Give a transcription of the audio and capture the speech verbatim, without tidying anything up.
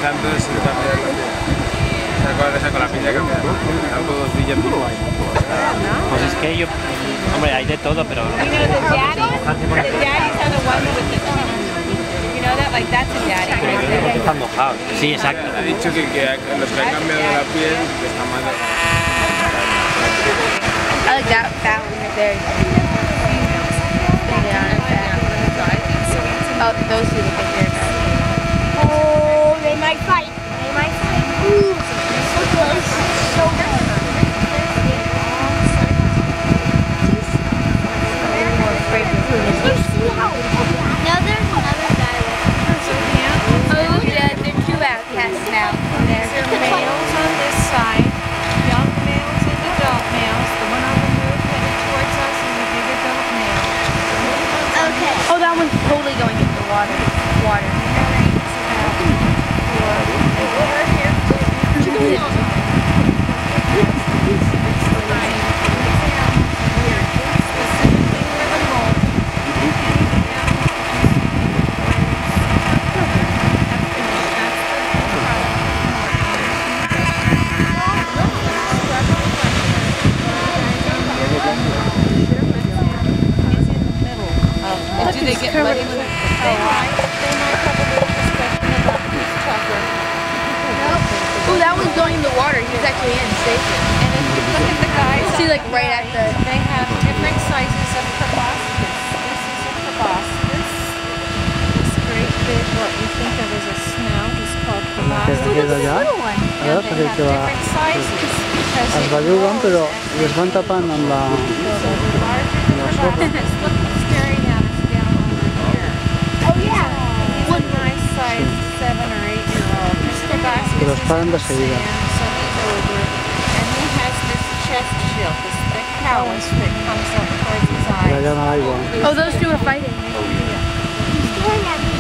mirando si te va a mirar la piel. Con esa con la piña cambiada. Algo brilla en vivo. Pues es que yo, hombre, hay de todo, pero... You know the daddy? The daddies are the ones with the teeth. You know that? Like that's a daddy. Están mojados. Sí, exacto. Ha dicho que, que los que han cambiado la piel que están mal. I like that, that one right there. Oh, those two look like they're guys. Oh, they might fight. They might fight. Ooh, so close. So close. Now there's another guy. Oh, look at that. They're two outcasts now. There are males on this side, young males and adult males. The one on the move headed towards us is a big adult male. Okay. Oh, that one's totally going into the water. Water. Do they get muddy with it? They might. They might have a little discussion about who's tougher. Oh, that one's going in the water. He was actually in station. And if you look at the guys, See, like right at the. they have different sizes of proboscis. This is a proboscis. This great big, what you think of as a snout, is called proboscis. queda ya. Little one. A ver, And they parece have que va. different sizes because Els it bellugan, grows però as les van tapant amb la... So the larger the proboscis, look who's staring at us down over here. Oh, yeah. He's a nice size seven or eight year old. This proboscis Pero is paran de in seguida. sand, so he's older. And he has this chest shield, this thick callus that comes up towards his que eyes. allà no l'aigua. Oh, those two are fighting. He's staring at me.